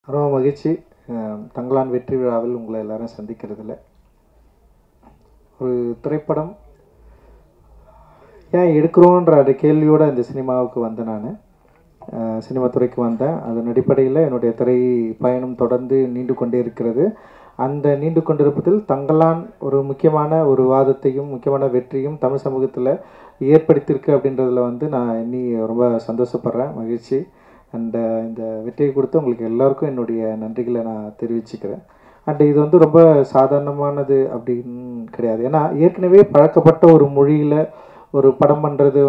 ரொம்ப மகிழ்ச்சி. தங்கலான் வெற்றி விழாவில் உங்களை எல்லாரும் சந்திக்கிறதுல. ஒரு திரைப்படம் ஏன் எடுக்கிறோன்ற அந்த கேள்வியோடு இந்த சினிமாவுக்கு வந்தேன். நான் சினிமா துறைக்கு வந்தேன். அதன் அடிப்படையில் என்னுடைய திரை பயணம் தொடர்ந்து நீண்டு கொண்டே இருக்கிறது. அந்த நீண்டு கொண்டிருப்பதில் தங்கலான் ஒரு முக்கியமான ஒரு வாதத்தையும் முக்கியமான வெற்றியும் தமிழ் சமூகத்தில் ஏற்படுத்தியிருக்கு அப்படின்றதில் நான் இன்னி ரொம்ப சந்தோஷப்படுறேன், மகிழ்ச்சி. அண்டு இந்த வெற்றியை கொடுத்து உங்களுக்கு எல்லாருக்கும் என்னுடைய நன்றிகளை நான் தெரிவிச்சுக்கிறேன். அண்டு இது ரொம்ப சாதாரணமானது அப்படின்னு கிடையாது. ஏன்னா ஏற்கனவே பழக்கப்பட்ட ஒரு மொழியில் ஒரு படம் பண்ணுறது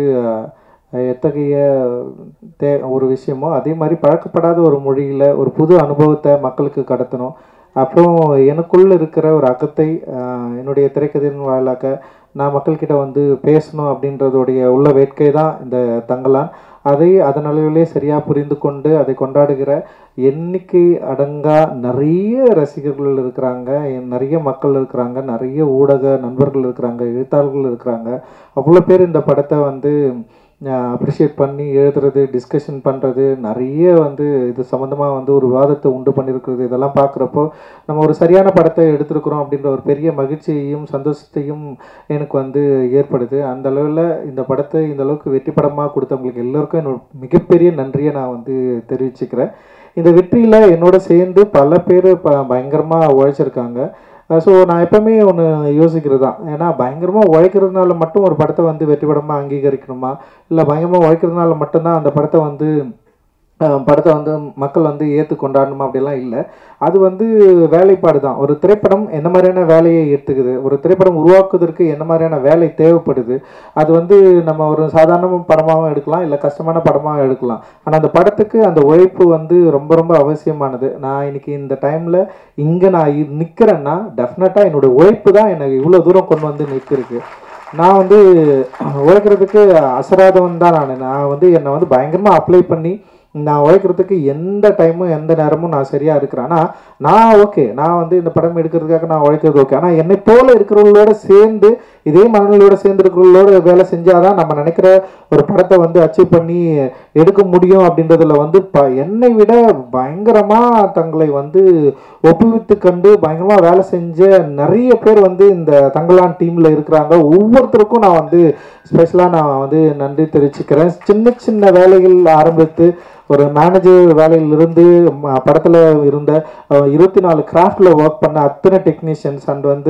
எத்தகைய ஒரு விஷயமோ அதே மாதிரி பழக்கப்படாத ஒரு மொழியில் ஒரு புது அனுபவத்தை மக்களுக்கு கடத்தணும். அப்புறம் எனக்குள்ளே இருக்கிற ஒரு அக்கத்தை என்னுடைய திரைக்கதையின் வாயிலாக நான் மக்கள்கிட்ட பேசணும் அப்படின்றதுடைய உள்ள வேட்கை தான் இந்த தங்கலான். அதை அதன் அளவிலே சரியாக புரிந்து கொண்டு அதை கொண்டாடுகிற எண்ணிக்கை அடங்கா நிறைய ரசிகர்கள் இருக்கிறாங்க, நிறைய மக்கள் இருக்கிறாங்க, நிறைய ஊடக நண்பர்கள் இருக்கிறாங்க, எழுத்தாளர்கள் இருக்கிறாங்க. அவ்வளோ பேர் இந்த படத்தை அப்ரிஷியேட் பண்ணி எழுதுறது, டிஸ்கஷன் பண்ணுறது, நிறைய இது சம்மந்தமாக ஒரு விவாதத்தை உண்டு பண்ணியிருக்கிறது. இதெல்லாம் பார்க்குறப்போ நம்ம ஒரு சரியான படத்தை எடுத்திருக்கிறோம் அப்படின்ற ஒரு பெரிய மகிழ்ச்சியையும் சந்தோஷத்தையும் எனக்கு ஏற்படுது. அந்த அளவில் இந்த படத்தை இந்த அளவுக்கு வெற்றி படமாக கொடுத்தவங்களுக்கு எல்லோருக்கும் என்னோட மிகப்பெரிய நன்றியை நான் தெரிவிச்சுக்கிறேன். இந்த வெற்றியில் என்னோட சேர்ந்து பல பேர் பயங்கரமாக உழைச்சிருக்காங்க. ஸோ நான் எப்போவுமே ஒன்று யோசிக்கிறது தான், ஏன்னா பயங்கரமாக உழைக்கிறதுனால மட்டும் ஒரு படத்தை வெற்றி படமாக அங்கீகரிக்கணுமா, இல்லை பயங்கரமாக உழைக்கிறதுனால மட்டும்தான் அந்த படத்தை மக்கள் ஏற்று கொண்டாடணுமா அப்படிலாம் இல்லை. அது வேலைப்பாடு தான். ஒரு திரைப்படம் என்ன மாதிரியான வேலையை எடுத்துக்குது, ஒரு திரைப்படம் உருவாக்குவதற்கு என்ன மாதிரியான வேலை தேவைப்படுது, அது நம்ம ஒரு சாதாரண படமாகவும் எடுக்கலாம், இல்லை கஷ்டமான படமாகவும் எடுக்கலாம். ஆனால் அந்த படத்துக்கு அந்த உழைப்பு ரொம்ப ரொம்ப அவசியமானது. நான் இன்னைக்கு இந்த டைமில் இங்கே நான் நிற்கிறேன்னா டெஃபினட்டாக என்னோடய உழைப்பு தான் எனக்கு இவ்வளோ தூரம் கொண்டு நிற்கிருக்கு. நான் உழைக்கிறதுக்கு அசராதவன் தான். நான் என்னை பயங்கரமாக அப்ளை பண்ணி நான் உழைக்கிறதுக்கு எந்த டைமும் எந்த நேரமும் நான் சரியாக இருக்கிறேன். ஆனால் நான் ஓகே, நான் இந்த படம் எடுக்கிறதுக்காக நான் உழைக்கிறது ஓகே. ஆனால் என்னை போல் இருக்கிறவங்களோட சேர்ந்து, இதே மனநிலையோடு சேர்ந்து இருக்கிறவங்களோட வேலை செஞ்சால் தான் நம்ம நினைக்கிற ஒரு படத்தை அச்சீவ் பண்ணி எடுக்க முடியும். அப்படின்றதுல என்னை விட பயங்கரமாக தங்களை ஒப்புவித்து கண்டு பயங்கரமாக வேலை செஞ்ச நிறைய பேர் இந்த தங்கலான் டீமில் இருக்கிறாங்க. ஒவ்வொருத்தருக்கும் நான் ஸ்பெஷலாக நான் நன்றி தெரிவிச்சுக்கிறேன். சின்ன சின்ன வேலைகள் ஆரம்பித்து ஒரு மேனேஜர் வேலையிலிருந்து படத்தில் இருந்த 24 கிராஃப்டில் ஒர்க் பண்ண அத்தனை டெக்னீஷியன்ஸ் அண்ட்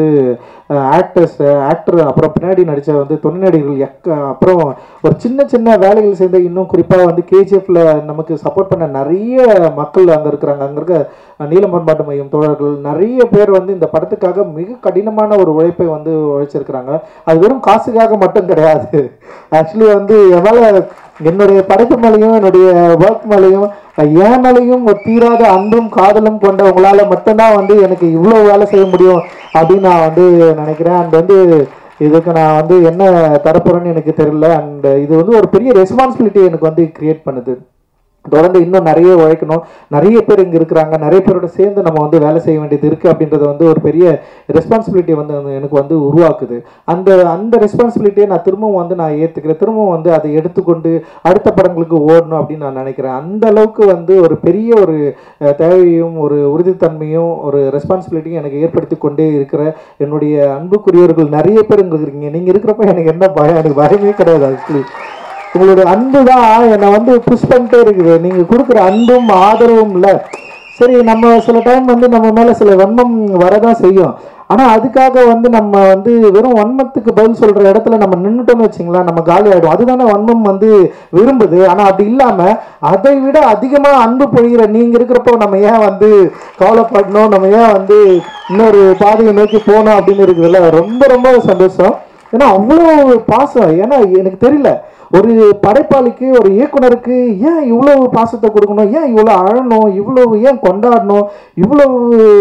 ஆக்டர், அப்புறம் பின்னாடி நடித்த துணை நடிகர்கள், அப்புறம் ஒரு சின்ன சின்ன வேலைகள் சேர்ந்த, இன்னும் குறிப்பாக கேஜிஎஃப்ல நமக்கு சப்போர்ட் பண்ண நிறைய மக்கள் அங்கே இருக்கிறாங்க. அங்கே இருக்க நீலம் பண்பாட்டு மையம் தோழர்கள் நிறைய பேர் இந்த படத்துக்காக மிக கடினமான ஒரு உழைப்பை உழைச்சிருக்கிறாங்க. அது வெறும் காசுக்காக மட்டும் கிடையாது. ஆக்சுவலி எவ்வளோ என்னுடைய படைப்பு மேலேயும் என்னுடைய ஒர்க் மேலேயும் என் மேலேயும் ஒரு தீராத அன்பும் காதலும் கொண்டவங்களால மட்டும்தான் எனக்கு இவ்வளோ வேலை செய்ய முடியும் அப்படின்னு நான் நினைக்கிறேன். அண்ட் இதுக்கு நான் என்ன தரப்போறேன்னு எனக்கு தெரியல. அண்ட் இது ஒரு பெரிய ரெஸ்பான்சிபிலிட்டி எனக்கு கிரியேட் பண்ணுது. தொடர்ந்து இன்னும் நிறைய உழைக்கணும். நிறைய பேர் இங்கே இருக்கிறாங்க, நிறைய பேரோட சேர்ந்து நம்ம வேலை செய்ய வேண்டியது இருக்குது. அப்படின்றது ஒரு பெரிய ரெஸ்பான்சிபிலிட்டி எனக்கு உருவாக்குது. அந்த ரெஸ்பான்சிபிலிட்டியை நான் திரும்பவும் நான் ஏற்றுக்கிறேன். திரும்பவும் அதை எடுத்துக்கொண்டு அடுத்த படங்களுக்கு ஓடணும் அப்படின்னு நான் நினைக்கிறேன். அந்த அளவுக்கு ஒரு பெரிய ஒரு தேவையும் ஒரு உறுதித்தன்மையும் ஒரு ரெஸ்பான்சிபிலிட்டியும் எனக்கு ஏற்படுத்தி கொண்டே இருக்கிற என்னுடைய அன்புக்குரியவர்கள் நிறைய பேர் இங்கே இருக்கிறீங்க. நீங்கள் இருக்கிறப்ப எனக்கு என்ன பயம், எனக்கு பயமே கிடையாது. ஆக்சுவலி உங்களுடைய அன்பு தான் என்னை புஷ் பண்ணிட்டே இருக்குது. நீங்கள் கொடுக்குற அன்பும் ஆதரவும் இல்லை. சரி, நம்ம சில டைம் நம்ம மேலே சில வன்மம் வரதான் செய்யும். ஆனால் அதுக்காக நம்ம வெறும் வன்மத்துக்கு பதில் சொல்கிற இடத்துல நம்ம நின்றுட்டோம்னு வச்சிங்களா, நம்ம காலி ஆகிடும். அதுதானே வன்மம் விரும்புது. ஆனால் அப்படி இல்லாமல் அதை விட அதிகமாக அன்பு பொழிகிற நீங்கள் இருக்கிறப்போ நம்ம ஏன் கவலைப்படணும், நம்ம ஏன் இன்னொரு பாதையை நோக்கி போகணும் அப்படின்னு இருக்குதுல்ல. ரொம்ப ரொம்ப சந்தோஷம். ஏன்னா அவ்வளோ பாசம். ஏன்னா எனக்கு தெரியல, ஒரு படைப்பாளிக்கு, ஒரு இயக்குனருக்கு ஏன் இவ்வளவு பாசத்தை கொடுக்கணும், ஏன் இவ்வளோ அழணும், இவ்வளவு ஏன் கொண்டாடணும், இவ்வளவு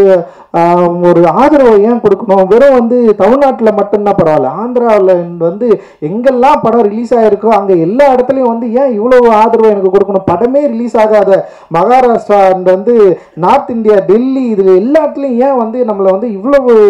ஒரு ஆதரவை ஏன் கொடுக்கணும். வெறும் தமிழ்நாட்டில் மட்டும்தான் பரவாயில்ல, ஆந்திராவில் எங்கெல்லாம் படம் ரிலீஸ் ஆகிருக்கோ அங்கே எல்லா இடத்துலையும் ஏன் இவ்வளவு ஆதரவை எனக்கு கொடுக்கணும். படமே ரிலீஸ் ஆகாத Maharashtra and north India, Delhi, இதில் எல்லா இடத்துலையும் ஏன் நம்மளை இவ்வளவு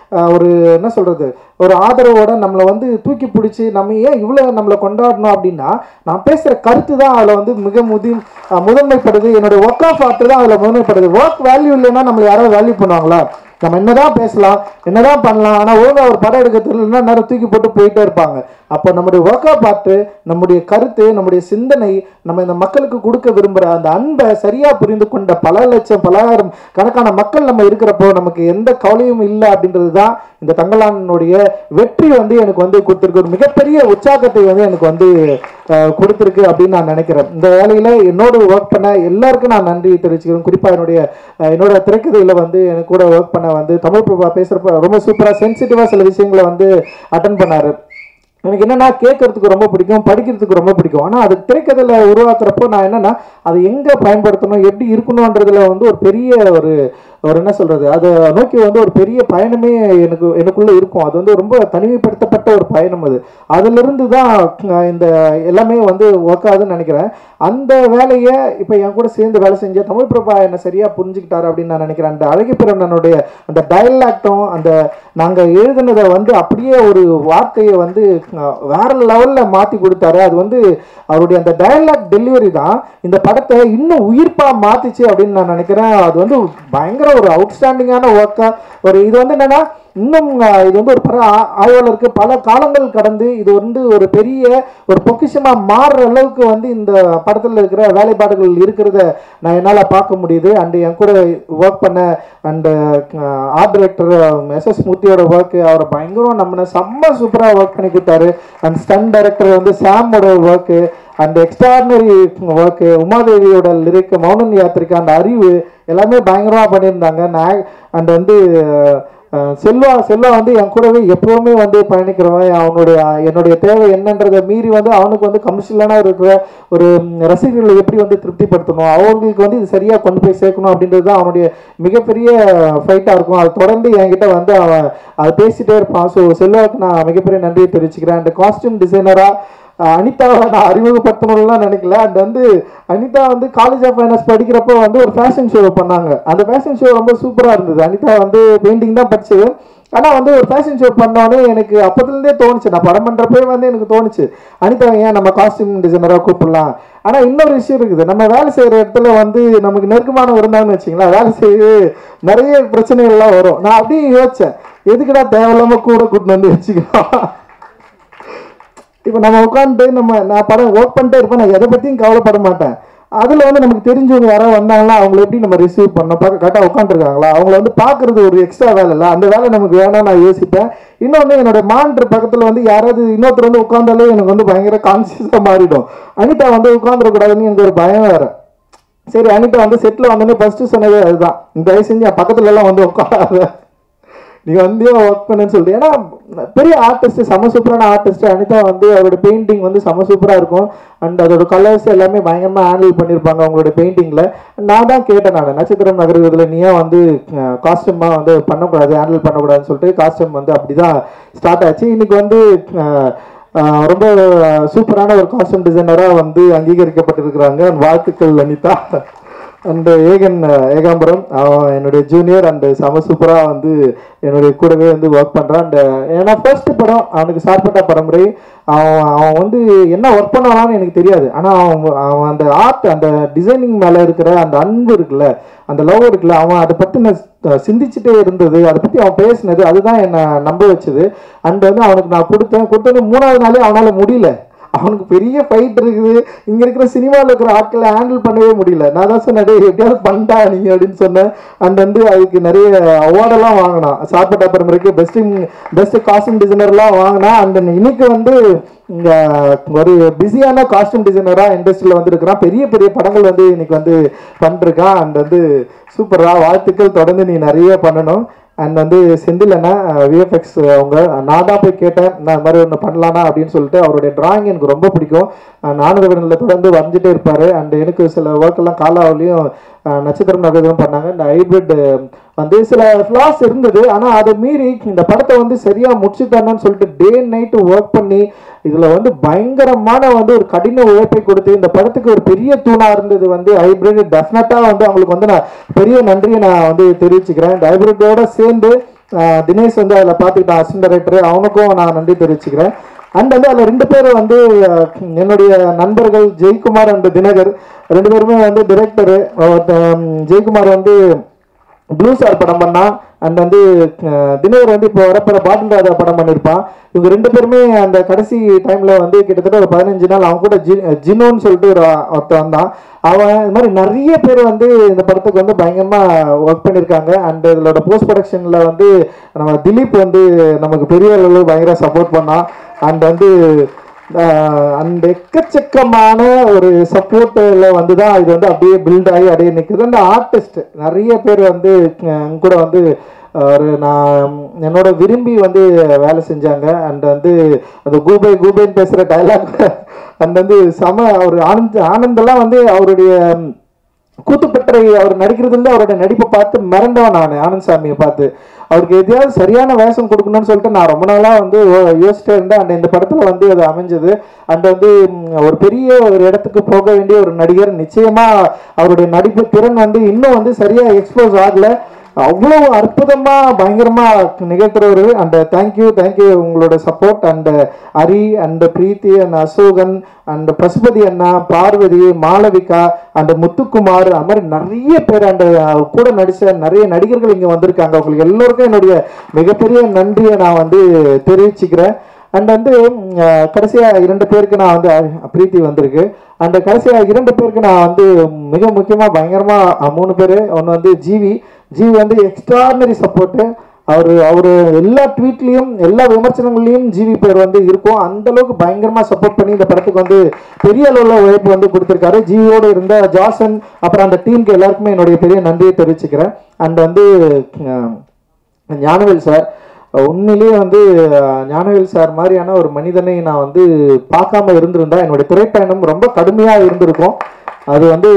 ஒரு என்ன சொல்கிறது, ஒரு ஆதரவோட நம்மளை வந்து தூக்கி பிடிச்சி நம்ம ஏன் இவ்வளோ நம்மளை கொண்டாடணும் அப்படின்னா, நான் பேசுகிற கருத்து தான் அதில் வந்து மிக முதன்மைப்படுது. என்னுடைய ஒர்க் ஆஃப் ஆர்ட் தான் அதில் முதன்மைப்படுது. ஒர்க் வேல்யூ இல்லைன்னா நம்மளை யாராவது வேல்யூ பண்ணுவாங்களா? நம்ம என்னதான் பேசலாம், என்னதான் பண்ணலாம், ஆனால் ஒழுங்காக ஒரு படம் எடுக்க தெரியலன்னா நேரம் தூக்கி போட்டு போயிட்டே இருப்பாங்க. அப்போ நம்முடைய ஒர்க் ஆஃப் ஆர்ட், நம்முடைய கருத்து, நம்முடைய சிந்தனை, நம்ம இந்த மக்களுக்கு கொடுக்க விரும்புகிற அந்த அன்பை சரியாக புரிந்து கொண்ட பல லட்சம் பலாயிரம் கணக்கான மக்கள் நம்ம இருக்கிறப்போ நமக்கு எந்த கவலையும் இல்லை அப்படின்றது தான் இந்த தங்கலானுடைய வெற்றி வந்து எனக்கு வந்து கொடுத்துருக்கு. ஒரு மிகப்பெரிய உற்சாகத்தை வந்து எனக்கு வந்து கொடுத்துருக்கு அப்படின்னு நான் நினைக்கிறேன். இந்த வேலையில் என்னோட ஒர்க் பண்ண எல்லாருக்கும் நான் நன்றி தெரிவிச்சுக்கிறேன். குறிப்பாக என்னோட திரைக்கதையில் வந்து எனக்கு கூட ஒர்க் பண்ண வந்து தமிழ் பிரபா பேசுகிறப்ப ரொம்ப சூப்பராக சென்சிட்டிவாக சில விஷயங்களை வந்து அட்டன் பண்ணார். எனக்கு என்னென்னா கேட்கறதுக்கு ரொம்ப பிடிக்கும், படிக்கிறதுக்கு ரொம்ப பிடிக்கும். ஆனால் அது திரைக்கதையில் உருவாக்குறப்போ நான் என்னென்னா அதை எங்கே பயன்படுத்தணும், எப்படி இருக்கணுன்றதுல வந்து ஒரு பெரிய ஒரு என்ன சொல்கிறது, அதை நோக்கி வந்து ஒரு பெரிய பயணமே எனக்குள்ளே இருக்கும். அது வந்து ரொம்ப தனிமைப்படுத்தப்பட்ட ஒரு பயணம். அதிலிருந்து தான் இந்த எல்லாமே வந்து ஒர்க் ஆகுதுன்னு நினைக்கிறேன். அந்த வேலையை இப்போ என் கூட சேர்ந்து வேலை செஞ்ச தமிழ் பிரபா என்னை சரியாக புரிஞ்சுக்கிட்டாரு அப்படின்னு நான் நினைக்கிறேன். அந்த அழகிப்பிரனுடைய அந்த டயலாக்டும் அந்த நாங்கள் எழுதுனதை வந்து அப்படியே ஒரு வார்த்தையை வந்து வேற லெவலில் மாற்றி கொடுத்தாரு. அது வந்து அவருடைய அந்த டயலாக் டெலிவரி தான் இந்த படத்தை இன்னும் உயிர்ப்பாக மாற்றிச்சு அப்படின்னு நான் நினைக்கிறேன். அது வந்து பயங்கர ஒரு அவுட்ஸ்டாண்டிங்கான ஒர்க்காக இது வந்து என்னென்னா, இன்னும் இது வந்து ஒரு ஆய்வாளருக்கு பல காலங்கள் கடந்து இது வந்து ஒரு பெரிய ஒரு பொக்கிஷமாக மாறுற அளவுக்கு வந்து இந்த படத்தில் இருக்கிற வேலைப்பாடுகள் இருக்கிறத நான் என்னால் பார்க்க முடியுது. அண்டு என் கூட ஒர்க் பண்ண அண்டு ஆர்ட் டைரக்டர் எஸ்எஸ் மூர்த்தியோட ஒர்க்கு, அவரை பயங்கரம் நம்ம செம்ம சூப்பராக ஒர்க் பண்ணி கொடுத்தாரு. அண்ட் ஸ்டன் டைரக்டர் வந்து சாமோட ஒர்க்கு அண்ட் எக்ஸ்ட்ராடினரி ஒர்க்கு, உமாதேவியோட லிரிக், மௌனன் யாத்திரிக்கு அந்த அறிவு எல்லாமே பயங்கரமாக பண்ணியிருந்தாங்க. அண்ட் வந்து செல்வா வந்து என் கூடவே எப்பவுமே வந்து பயணிக்கிறவன். என்னுடைய தேவை என்னன்றதை மீறி வந்து அவனுக்கு வந்து கமர்ஷியலான இருக்கிற ஒரு ரசிகர்களை எப்படி வந்து திருப்திப்படுத்தணும், அவங்களுக்கு வந்து இது சரியாக கொண்டு போய் சேர்க்கணும் அப்படின்றது தான் அவனுடைய மிகப்பெரிய ஃபைட்டாக இருக்கும். அது தொடர்ந்து என்கிட்ட வந்து அவன் அதை பேசிகிட்டே இருப்பான். ஸோ செல்வாவுக்கு நான் மிகப்பெரிய நன்றியை தெரிவிச்சுக்கிறேன். அண்ட் காஸ்டியூம் டிசைனராக அனிதாவை நான் அறிமுகப்படுத்தணும்லாம் நினைக்கல. அண்ட் வந்து அனிதா வந்து காலேஜ் ஆஃப் ஃபைனான்ஸ் படிக்கிறப்போ வந்து ஒரு ஃபேஷன் ஷோ பண்ணாங்க. அந்த ஃபேஷன் ஷோ ரொம்ப சூப்பராக இருந்தது. அனிதா வந்து பெயிண்டிங் தான் படிச்சது. ஆனால் வந்து ஒரு ஃபேஷன் ஷோ பண்ணோடனே எனக்கு அப்போதுலேருந்தே தோணுச்சு, நான் படம் பண்ணுறப்பே வந்து எனக்கு தோணுச்சு, அனிதா ஏன் நம்ம காஸ்டியூம் டிசைனராக கூப்பிடலாம். ஆனால் இன்னொரு விஷயம் இருக்குது, நம்ம வேலை செய்கிற இடத்துல வந்து நமக்கு நெருக்கமானவர் இருந்தாங்கன்னு வச்சிங்களா, வேலை செய்ய நிறைய பிரச்சனைகள்லாம் வரும். நான் அப்படியே யோசித்தேன், எதுக்குடா தேவையில்லாமல் கூட கூட்டின்னு வந்து வச்சுக்கலாம். இப்போ நம்ம உட்காந்துட்டு நான் படம் ஒர்க் பண்ணிட்டே இருப்பேன், நான் எதை பற்றியும் கவலைப்பட மாட்டேன். அதில் வந்து நமக்கு தெரிஞ்சவங்க யாராவது வந்தாங்கன்னா அவங்கள எப்படி நம்ம ரிசீவ் பண்ணோம், கரெக்டாக உட்காந்துருக்காங்களா, அவங்கள வந்து பார்க்குறது ஒரு எக்ஸ்ட்ரா வேலை இல்லை, அந்த வேலை நமக்கு வேணாம் நான் யோசிப்பேன். இன்னொன்று என்னோட மானிட்டர் பக்கத்தில் வந்து யாராவது இன்னொருத்தர் வந்து உட்காந்தாலே எனக்கு வந்து பயங்கர கான்சியஸாக மாறிடும். அனிதா வந்து உட்காந்துடக்கூடாதுன்னு எனக்கு ஒரு பயம் வேறு. சரி, அனிதா வந்து செட்டில் வந்தோடனே ஃபஸ்ட்டு சொன்னதே அதுதான், தயவு செஞ்சு என் பக்கத்துலலாம் வந்து உட்காராத, நீ வந்து ஒர்க் பண்ணுன்னு சொல்லிட்டு. ஏன்னா பெரிய ஆர்டிஸ்ட், செம சூப்பரான ஆர்டிஸ்ட் அனிதா வந்து அவரோட பெயிண்டிங் வந்து செம சூப்பராக இருக்கும். அண்ட் அதோட கலர்ஸ் எல்லாமே பயங்கரமாக ஹேண்டில் பண்ணியிருப்பாங்க அவங்களோட பெயிண்டிங்கில். நான் தான் கேட்டேன், நான் நட்சத்திரம் நகர்வதில் நீ ஏன் வந்து காஸ்டியூமாக வந்து பண்ணக்கூடாது, ஹேண்டில் பண்ணக்கூடாதுன்னு சொல்லிட்டு காஸ்டியூம் வந்து அப்படி தான் ஸ்டார்ட் ஆச்சு. இன்றைக்கி வந்து ரொம்ப சூப்பரான ஒரு காஸ்டியூம் டிசைனராக வந்து அங்கீகரிக்கப்பட்டிருக்கிறாங்க. வாழ்த்துக்கள் அனிதா. அண்டு ஏகாம்பரம் அவன் என்னுடைய ஜூனியர் அண்டு செம சூப்பராக வந்து என்னுடைய கூடவே வந்து ஒர்க் பண்ணுறான். அண்ட் ஏன்னா ஃபர்ஸ்ட் படம் அவனுக்கு சார்பட்ட பரம்பரை. அவன் வந்து என்ன ஒர்க் பண்ணலான்னு எனக்கு தெரியாது, ஆனால் அவன் அந்த ஆர்ட், அந்த டிசைனிங் மேலே இருக்கிற அந்த அன்பு இருக்குல்ல, அந்த லவ் இருக்குல்ல, அவன் அதை பற்றி நான் சிந்திச்சுட்டே இருந்தது, அதை பற்றி அவன் பேசினது, அதுதான் என்னை நம்ப வச்சுது. அண்ட் வந்து அவனுக்கு நான் கொடுத்தோன்னே 3வது நாளே அவனால் முடியல, அவனுக்கு பெரிய ஃபைட் இருக்குது, இங்கே இருக்கிற சினிமாவில் இருக்கிற ஆட்களை ஹேண்டில் பண்ணவே முடியல. நான் தான் சொன்னேன், எப்படியாவது பண்ணிட்டா நீங்கள் அப்படின்னு சொன்னேன். அண்ட் வந்து அதுக்கு நிறைய அவார்டெல்லாம் வாங்கினான். சார்பட்டா பரம்பரைக்கு பெஸ்ட்டு காஸ்டியூம் டிசைனர்லாம் வாங்கினா. அண்ட் இன்னைக்கு வந்து இங்கே ஒரு பிஸியான காஸ்டியூம் டிசைனராக இண்டஸ்ட்ரியில் வந்துருக்கிறான். பெரிய பெரிய படங்கள் வந்து இன்னைக்கு வந்து பண்ணிருக்கான். அண்ட் வந்து சூப்பராக வாழ்த்துக்கள், தொடர்ந்து நீ நிறைய பண்ணணும். அண்ட் வந்து செந்தில் அண்ணா விஎஃப்எக்ஸ் அவங்க, நான் தான் போய் கேட்டேன் நான் இந்த மாதிரி ஒன்று பண்ணலானா அப்படின்னு சொல்லிட்டு. அவருடைய டிராயிங் எனக்கு ரொம்ப பிடிக்கும், நானுதவனில் தொடர்ந்து வரைஞ்சிட்டே இருப்பார். அண்ட் எனக்கு சில ஒர்க்கெல்லாம் காலாவிலையும் நட்சத்திரம் நகரம் பண்ணாங்க. இந்த ஹைப்ரிட் வந்து சில ஃப்ளாஸ் இருந்தது, ஆனால் அதை மீறி இந்த படத்தை வந்து சரியாக முடிச்சுட்டானு சொல்லிட்டு டே நைட்டு ஒர்க் பண்ணி இதில் வந்து பயங்கரமான வந்து ஒரு கடின உழைப்பை கொடுத்து இந்த படத்துக்கு ஒரு பெரிய தூணாக இருந்தது வந்து ஹைப்ரிட். டெஃபினட்டாக வந்து அவங்களுக்கு வந்து நான் பெரிய நன்றியை நான் வந்து தெரிவிச்சுக்கிறேன். இந்த ஹைப்ரிட்டோட சேர்ந்து தினேஷ் வந்து அதில் பார்த்துக்கிட்டான் அசிஸ்டன்ட் டைரக்டர், அவனுக்கும் நான் நன்றி தெரிவிச்சுக்கிறேன். அண்ட் வந்து அதில் 2 பேர் வந்து என்னுடைய நண்பர்கள் ஜெயக்குமார் அண்ட் தினகர், 2 பேருமே வந்து டிரெக்டரு. ஜெயக்குமார் வந்து ப்ளூ ஸ்டார் படம் பண்ணான், அண்ட் வந்து தினகர் வந்து இப்போ வரப்போகிற பாட்டில் ராஜா படம் பண்ணியிருப்பான். இவங்க 2 பேருமே அந்த கடைசி டைமில் வந்து கிட்டத்தட்ட ஒரு 15 நாள் அவங்க கூட ஜினோன்னு சொல்லிட்டு ஒருத்தன் வந்தான். அவன் இது மாதிரி நிறைய பேர் வந்து இந்த படத்துக்கு வந்து பயங்கரமாக ஒர்க் பண்ணியிருக்காங்க. அண்ட் இதோட போஸ்ட் ப்ரொடக்ஷனில் வந்து நம்ம திலீப் வந்து நமக்கு பெரிய அளவு பயங்கர சப்போர்ட் பண்ணான். அண்ட் வந்து அந்த எக்கச்சக்கமான ஒரு சப்போர்ட்டில் வந்து தான் இது வந்து அப்படியே பில்ட் ஆகி அப்படியே நிற்குது. அந்த ஆர்டிஸ்ட் நிறைய பேர் வந்து கூட வந்து ஒரு நான் என்னோட விரும்பி வந்து வேலை செஞ்சாங்க. அண்ட் வந்து அந்த கூபைன்னு பேசுகிற டைலாக் அண்ட் வந்து அவர் ஆனந்தெல்லாம் வந்து அவருடைய கூத்துப்பற்றை அவர் நடிக்கிறதுல அவருடைய நடிப்பை பார்த்து மிரண்டவன் நான் ஆனந்த் சாமியை பார்த்து. அவருக்கு எதையாவது சரியான வேஷம் கொடுக்கணும்னு சொல்லிட்டு நான் ரொம்ப நாளாக வந்து யோசிச்சுட்டே இருந்தேன். அண்ட் இந்த படத்தில் வந்து அது அமைஞ்சது. அண்ட் வந்து ஒரு பெரிய ஒரு இடத்துக்கு போக வேண்டிய ஒரு நடிகர், நிச்சயமாக அவருடைய நடிப்பு திறன் வந்து இன்னும் வந்து சரியாக எக்ஸ்போஸ் ஆகலை. அவ்வளோ அற்புதமாக பயங்கரமாக நிகழ்த்துறவர். அண்ட் தேங்க்யூ உங்களோட support. And Hari and Preethi and Asokan and Pasupathi அண்ணா, பார்வதி, மாளவிகா அண்ட் முத்துக்குமார், அது மாதிரி நிறைய பேர் அண்ட் கூட நடித்த நிறைய நடிகர்கள் இங்கே வந்திருக்காங்க. அவங்களுக்கு எல்லோருக்கும் என்னுடைய மிகப்பெரிய நன்றியை நான் வந்து தெரிவிச்சுக்கிறேன். அண்ட் வந்து கடைசியாக 2 பேருக்கு நான் வந்து பிரீத்தி வந்திருக்கு. அந்த கடைசியாக 2 பேருக்கு நான் வந்து மிக முக்கியமாக பயங்கரமாக 3 பேர். ஒன்று வந்து ஜிவி வந்து எக்ஸ்ட்ராடினரி சப்போர்ட்டு. அவர் எல்லா ட்வீட்லேயும் எல்லா விமர்சனங்கள்லையும் ஜிவி பேர் வந்து இருக்கும். அந்தளவுக்கு பயங்கரமாக சப்போர்ட் பண்ணி இந்த படத்துக்கு வந்து பெரிய அளவில் உழைப்பு வந்து கொடுத்துருக்காரு. ஜிவியோடு இருந்த ஜாசன் அப்புறம் அந்த டீமுக்கு எல்லாருக்குமே என்னுடைய பெரிய நன்றியை தெரிவிச்சுக்கிறேன். அண்ட் வந்து ஞானவேல் சார், உண்மையிலேயே வந்து ஞானவேல் சார் மாதிரியான ஒரு மனிதனை நான் வந்து பார்க்காம இருந்திருந்தா என்னுடைய திரைப்பயணம் ரொம்ப கடுமையாக இருந்திருக்கும். அது வந்து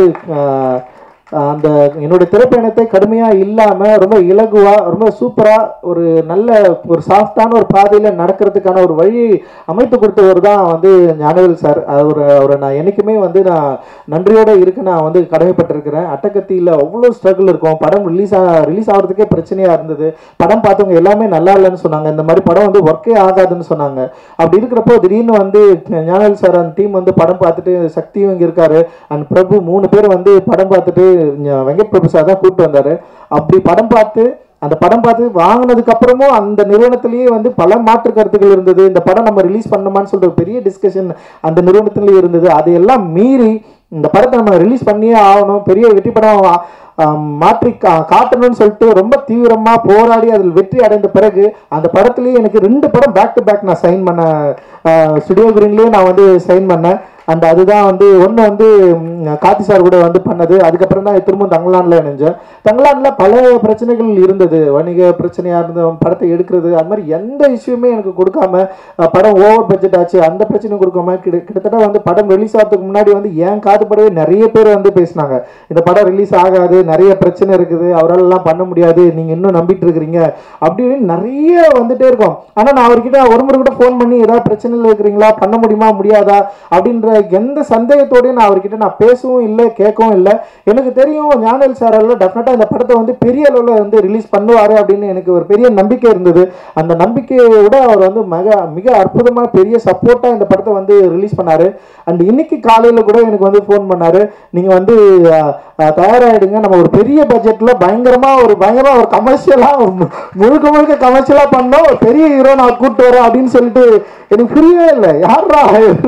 அந்த என்னுடைய திரைப்பயணத்தை கடுமையாக இல்லாமல் ரொம்ப இலகுவாக ரொம்ப சூப்பராக ஒரு நல்ல ஒரு சாஃப்டான ஒரு பாதையில் நடக்கிறதுக்கான ஒரு வழி அமைத்து கொடுத்தவர் தான் வந்து ஞானவேல் சார். அவரை நான் என்றைக்குமே வந்து நான் நன்றியோடு இருக்கு நான் வந்து கடமைப்பட்டிருக்கிறேன். அட்டகத்தியில் அவ்வளோ ஸ்ட்ரகிள் இருக்கும். படம் ரிலீஸ் ஆகிறதுக்கே பிரச்சனையாக இருந்தது. படம் பார்த்தவங்க எல்லாமே நல்லா இல்லைன்னு சொன்னாங்க. இந்த மாதிரி படம் வந்து ஒர்க்கே ஆகாதுன்னு சொன்னாங்க. அப்படி இருக்கிறப்போ திடீர்னு வந்து ஞானவேல் சார் அந்த டீம் வந்து படம் பார்த்துட்டு, சக்தியும் இங்கே இருக்காரு அண்ட் பிரபு 3 பேர் வந்து படம் பார்த்துட்டு வெங்கட் பிரபு சார் தான் கூப்பிட்டு வந்தாரு. அப்படி அந்த படம் பார்த்து வாங்கினதுக்கு அப்புறமும் அந்த நிறுவனத்திலேயே வந்து பல மாற்று கருத்துக்கள் இருந்தது. இந்த படம் நம்ம ரிலீஸ் பண்ணணுமான்னு சொல்லிட்டு பெரிய டிஸ்கஷன் அந்த நிறுவனத்திலேயே இருந்தது. அதையெல்லாம் மீறி இந்த படத்தை நம்ம ரிலீஸ் பண்ணியே ஆகணும், பெரிய வெற்றி படம் மாற்றி காட்டணும்னு சொல்லிட்டு ரொம்ப தீவிரமாக போராடி அதில் வெற்றி அடைந்த பிறகு அந்த படத்துலேயே எனக்கு 2 படம் பேக் டு பேக் நான் சைன் பண்ணேன். ஸ்டுடியோ கிரீன்லேயே நான் வந்து சைன் பண்ணேன். அண்ட் அதுதான் வந்து ஒன்று வந்து கார்த்தி சார் கூட வந்து பண்ணது. அதுக்கப்புறம் தான் திரும்ப தங்கலானில் இணைஞ்சேன். தங்கலானில் பல பிரச்சனைகள் இருந்தது, வணிக பிரச்சனையாக இருந்த படத்தை எடுக்கிறது, அது மாதிரி எந்த இஷ்யூமே எனக்கு கொடுக்காம படம் ஓவர் பட்ஜெட் ஆச்சு அந்த பிரச்சனையும் கொடுக்காம கிட்டத்தட்ட வந்து படம் ரிலீஸ் ஆகிறதுக்கு முன்னாடி வந்து ஏன் காதுபடவே நிறைய பேர் வந்து பேசினாங்க, இந்த படம் ரிலீஸ் ஆகாது, நிறைய பிரச்சனை இருக்குது, அவராலலாம் பண்ண முடியாது, நீங்கள் இன்னும் நம்பிட்டு இருக்கிறீங்க அப்படின்னு நிறைய வந்துட்டே இருக்கும். ஆனால் நான் அவர்கிட்ட ஒரு முறை கூட ஃபோன் பண்ணி ஏதாவது பிரச்சனையில் இருக்கிறீங்களா, பண்ண முடியுமா முடியாதா அப்படின்ற எந்த சந்தேகத்தோடய நான் அவர்கிட்ட நான் பேசவும் இல்லை, கேட்கவும் இல்லை. எனக்கு தெரியும் ஞானவேல் சாரால் டெஃபினட்டாக இந்த படத்தை வந்து பெரிய அளவில் வந்து ரிலீஸ் பண்ணுவார் அப்படின்னு எனக்கு ஒரு பெரிய நம்பிக்கை இருந்தது. அந்த நம்பிக்கையை விட அவர் வந்து மிக அற்புதமான பெரிய சப்போர்ட்டாக இந்த படத்தை வந்து ரிலீஸ் பண்ணார். அண்ட் இன்னைக்கு காலையில் கூட எனக்கு வந்து ஃபோன் பண்ணார், நீங்கள் வந்து தயாராகிடுங்க, நம்ம ஒரு பெரிய பட்ஜெட்டில் பயங்கரமாக ஒரு கமர்ஷியலாக முழுக்க கமர்ஷியலாக பண்ணோம், ஒரு பெரிய ஹீரோ நான் கூப்பிட்டு வரேன் அப்படின்னு சொல்லிட்டு எனக்கு புரியவே இல்லை. யாரா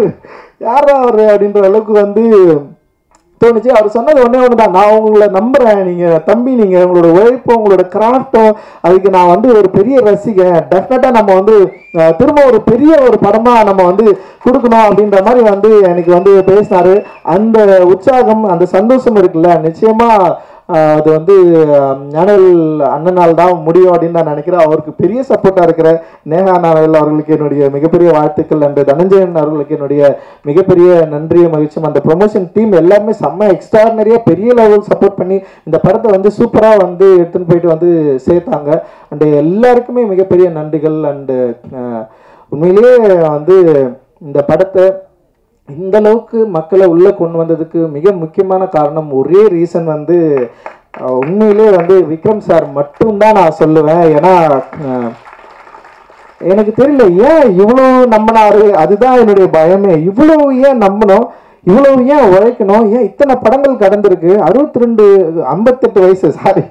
அவர் அப்படின்ற அளவுக்கு வந்து தோணுச்சு. அவர் சொன்னது ஒன்று தான், நான் உங்களை நம்புகிறேன், நீங்கள் தம்பி, நீங்கள் உங்களோட உழைப்பும் உங்களோட கிராஃப்டும் அதுக்கு நான் வந்து ஒரு பெரிய ரசிகன், டெஃபினட்டாக நம்ம வந்து திரும்ப ஒரு பெரிய ஒரு படமாக நம்ம வந்து கொடுக்கணும் அப்படின்ற மாதிரி வந்து எனக்கு வந்து பேசினார். அந்த உற்சாகம் அந்த சந்தோஷம் இருக்குல்ல, நிச்சயமாக அது வந்து ஞானவேல் அண்ணனால் தான் முடியும் அப்படின்னு நான் நினைக்கிறேன். அவருக்கு பெரிய சப்போர்ட்டாக இருக்கிற நேஹா ஞானவேல் அவர்களுக்கு என்னுடைய மிகப்பெரிய வாழ்த்துக்கள். அண்ட் தனஞ்சயன் அவர்களுக்கு என்னுடைய மிகப்பெரிய நன்றியை மகிழ்ச்சியும். அந்த ப்ரொமோஷன் டீம் எல்லாருமே செம்ம எக்ஸ்ட்ராடினரியாக பெரிய லெவல் சப்போர்ட் பண்ணி இந்த படத்தை வந்து சூப்பராக வந்து எடுத்துன்னு போயிட்டு வந்து சேர்த்தாங்க. அண்டு எல்லாருக்குமே மிகப்பெரிய நன்றிகள். அண்டு உண்மையிலேயே வந்து இந்த படத்தை இந்த அளவுக்கு மக்களை உள்ளே கொண்டு வந்ததுக்கு மிக முக்கியமான காரணம், ஒரே ரீசன் வந்து உண்மையிலே வந்து விக்ரம் சார் மட்டும்தான் நான் சொல்லுவேன். ஏன்னா எனக்கு தெரியல ஏன் இவ்வளோ நம்பினாரு, அதுதான் என்னுடைய பயமே. இவ்வளவு ஏன் நம்பணும், இவ்வளவு ஏன் உழைக்கணும், ஏன் இத்தனை படங்கள் கடந்திருக்கு. 62 58 வயசு, சாரி,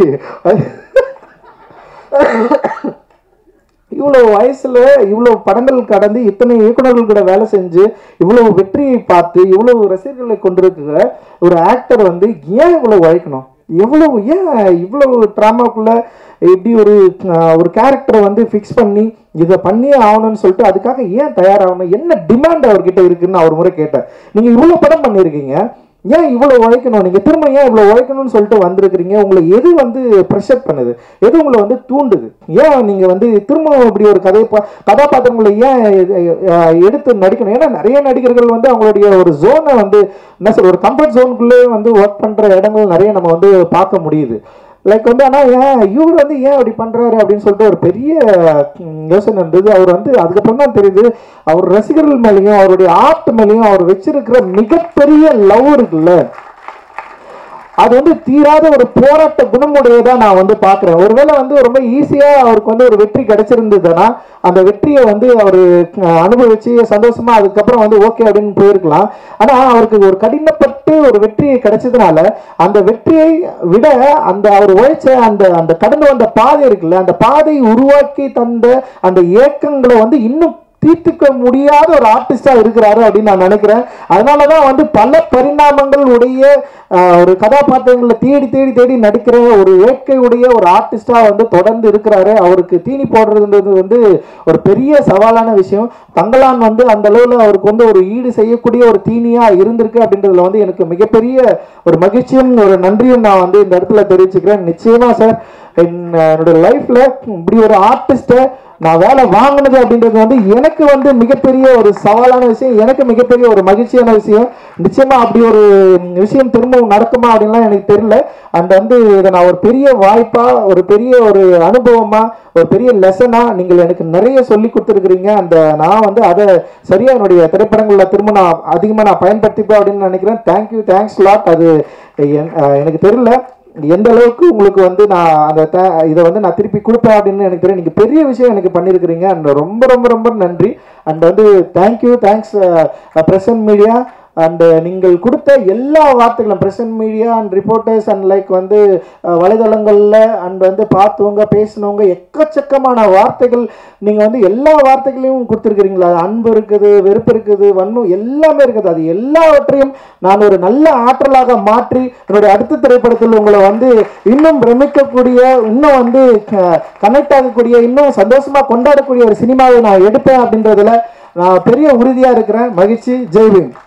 இவ்வளவு வயசுல இவ்வளவு படங்கள் கடந்து இத்தனை இயக்குநர்கள் கூட வேலை செஞ்சு இவ்வளவு வெற்றியை பார்த்து இவ்வளவு ரசிகர்களை கொண்டிருக்கிற ஒரு ஆக்டர் வந்து ஏன் இவ்வளவு உழைக்கணும், எவ்வளவு ஏன் இவ்வளவு ட்ராமாக்குள்ள இப்படி ஒரு கேரக்டரை வந்து ஃபிக்ஸ் பண்ணி இதை பண்ணியே ஆகணும்னு சொல்லிட்டு அதுக்காக ஏன் தயாராகணும், என்ன டிமாண்ட் அவர்கிட்ட இருக்குன்னு அவர் முறை கேட்டேன். நீங்க இவ்வளவு படம் பண்ணியிருக்கீங்க, ஏன் இவ்வளோ உழைக்கணும், நீங்கள் திரும்ப ஏன் இவ்வளோ உழைக்கணும்னு சொல்லிட்டு வந்திருக்கிறீங்க, உங்களை எது வந்து ப்ரெஷர் பண்ணுது, எது உங்களை வந்து தூண்டுது, ஏன் நீங்கள் வந்து திரும்ப இப்படி ஒரு கதாபாத்திரங்களை ஏன் எடுத்து நடிக்கணும். ஏன்னா நிறைய நடிகர்கள் வந்து அவங்களுடைய ஒரு ஜோனை வந்து என்ன சொல்ற, ஒரு கம்ஃபர்ட் ஜோனுக்குள்ளே வந்து ஒர்க் பண்ணுற இடங்கள் நிறைய நம்ம வந்து பார்க்க முடியுது. லைக் வந்து ஆனால் ஏன் இவர் வந்து ஏன் அப்படி பண்ணுறாரு அப்படின்னு சொல்லிட்டு ஒரு பெரிய யோசனை இருந்தது. அவர் வந்து அதுக்கப்புறம் தான் தெரியுது, அவர் ரசிகர்கள் மேலேயும் அவருடைய ஆர்ட் மேலேயும் அவர் வச்சிருக்கிற மிகப்பெரிய லவ் இருக்குல்ல, அது வந்து தீராத ஒரு போராட்ட குணமுடையதான் நான் வந்து பார்க்குறேன். ஒருவேளை வந்து ரொம்ப ஈஸியாக அவருக்கு வந்து ஒரு வெற்றி கிடைச்சிருந்ததுன்னா அந்த வெற்றியை வந்து அவர் அனுபவிச்சு சந்தோஷமா அதுக்கப்புறம் வந்து ஓகே அப்படின்னு போயிருக்கலாம். ஆனால் அவருக்கு ஒரு கடினப்பட்டு ஒரு வெற்றியை கிடைச்சதுனால அந்த வெற்றியை விட அந்த அவர் உழைச்ச அந்த அந்த கடந்து வந்த பாதை இருக்குல்ல, அந்த பாதை உருவாக்கி தந்த அந்த ஏக்கங்களை வந்து இன்னும் தீர்த்துக்க முடியாத ஒரு ஆர்டிஸ்டா இருக்கிறாரு அப்படின்னு நான் நினைக்கிறேன். அதனாலதான் வந்து பல பரிணாமங்கள் உடைய ஒரு கதாபாத்திரங்களை தேடி தேடி தேடி நடிக்கிற ஒரு இயற்கையுடைய ஒரு ஆர்டிஸ்டா வந்து தொடர்ந்து இருக்கிறாரு. அவருக்கு தீனி போடுறதுன்றது வந்து ஒரு பெரிய சவாலான விஷயம். தங்கலான் வந்து அந்த அளவுல அவருக்கு வந்து ஒரு ஈடு செய்யக்கூடிய ஒரு தீனியா இருந்திருக்கு அப்படின்றதுல வந்து எனக்கு மிகப்பெரிய ஒரு மகிழ்ச்சியும் ஒரு நன்றியும் நான் வந்து இந்த இடத்துல தெரிவிச்சுக்கிறேன். நிச்சயமா சார், என்னோட லைஃப்ல இப்படி ஒரு ஆர்டிஸ்ட நான் வேலை வாங்கினது அப்படின்றது வந்து எனக்கு வந்து மிகப்பெரிய ஒரு சவாலான விஷயம், எனக்கு மிகப்பெரிய ஒரு மகிழ்ச்சியான விஷயம். நிச்சயமா அப்படி ஒரு விஷயம் திரும்பவும் நடக்குமா அப்படின்லாம் எனக்கு தெரியல. அண்ட் வந்து இதை நான் ஒரு பெரிய வாய்ப்பா, ஒரு பெரிய ஒரு அனுபவமா, ஒரு பெரிய லெசனா நீங்கள் எனக்கு நிறைய சொல்லி கொடுத்துருக்கிறீங்க. அந்த நான் வந்து அதை சரியா என்னுடைய திரைப்படங்களில் திரும்ப நான் அதிகமாக நான் பயன்படுத்திப்பேன் அப்படின்னு நினைக்கிறேன். Thank you, thanks lot. அது எனக்கு தெரியல எந்த அளவுக்கு உங்களுக்கு வந்து நான் அந்த இதை வந்து நான் திருப்பி கொடுப்பேன் அப்படின்னு எனக்கு தெரியும். நீங்கள் பெரிய விஷயம் எனக்கு பண்ணியிருக்கிறீங்க. அண்ட் ரொம்ப ரொம்ப ரொம்ப நன்றி. அண்ட் வந்து thank you, thanks present media. And நீங்கள் கொடுத்த எல்லா வார்த்தைகளும் present media and reporters and like வந்து வலைதளங்களில் அண்ட் வந்து பார்த்தவங்க பேசினவங்க எக்கச்சக்கமான வார்த்தைகள் நீங்கள் வந்து எல்லா வார்த்தைகளையும் கொடுத்துருக்கிறீங்களா. அன்பு இருக்குது, வெறுப்பு இருக்குது, வன்மம் எல்லாமே இருக்குது. அது எல்லாவற்றையும் நான் ஒரு நல்ல ஆற்றலாக மாற்றி என்னுடைய அடுத்த திரைப்படத்தில் உங்களை வந்து இன்னும் பிரமிக்கக்கூடிய, இன்னும் வந்து கனெக்ட் ஆகக்கூடிய, இன்னும் சந்தோஷமாக கொண்டாடக்கூடிய ஒரு சினிமாவை நான் எடுப்பேன் அப்படின்றதுல நான் பெரிய உறுதியாக இருக்கிறேன். மகிழ்ச்சி. ஜெய் பீம்.